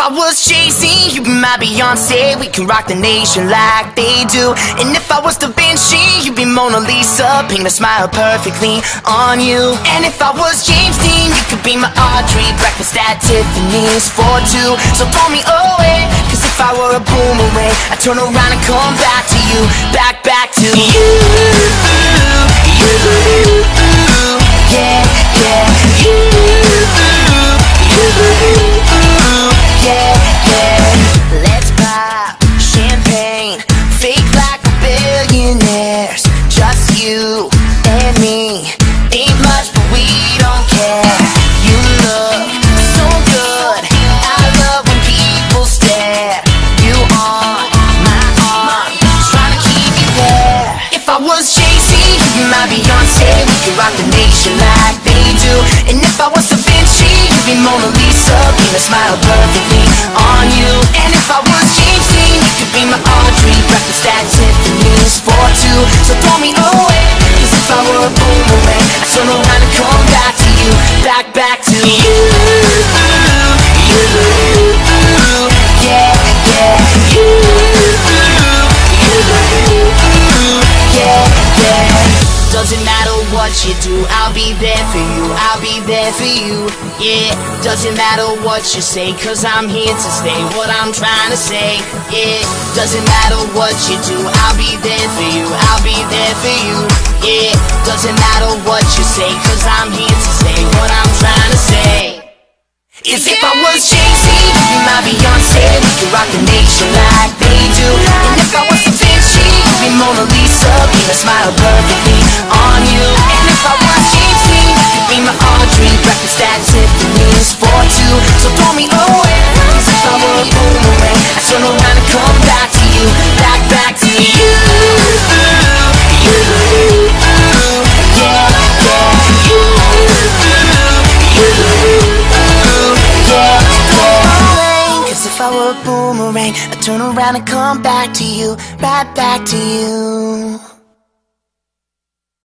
I was Jay-Z, you'd be my Beyonce. We can rock the nation like they do. And if I was Da Vinci, you'd be Mona Lisa. Paint a smile perfectly on you. And if I was James Dean, you could be my Audrey. Breakfast at Tiffany's for two. So throw me away, cause if I were a boomerang, I'd turn around and come back to you. Back to you. Yeah, yeah, you. Yeah, yeah. Let's pop champagne, fake like we're billionaires. Just you and me, ain't much but we don't care. You look so good, I love when people stare. You on my arm, trying to keep you there. If I was Jay-Z, you'd be my Beyonce. We could rock the nation like they do. And if I was Da Vinci, you'd be Mona Lisa. Paint a smile perfectly on you. And if I was James Dean, you could be my Audrey. Breakfast at Tiffany's for two. So throw me away, cause if I were a boomerang, I'd turn around and come back to you. Back to you. Yeah, yeah, you. Yeah, yeah. Doesn't matter what you do, I'll be there for you, I'll be there for you. Yeah, doesn't matter what you say, cause I'm here to stay. What I'm trying to say, yeah, doesn't matter what you do, I'll be there for you, I'll be there for you. Yeah, doesn't matter what you say, cause I'm here to say. What I'm trying to say is if I was Jay-Z, you'd be my Beyonce. We could rock the nation like they do. And if I was Da Vinci, you'd be Mona Lisa. Paint a smile perfectly on you. And if I was James Dean, you'd be my Audrey. Breakfast at Tiffany's for two. So throw me away, cause if I were a boomerang, I'd turn around and come back to you. Back to you. Yeah, yeah, you. Cause if I were a boomerang, I'd turn around and come back to you, right back to you.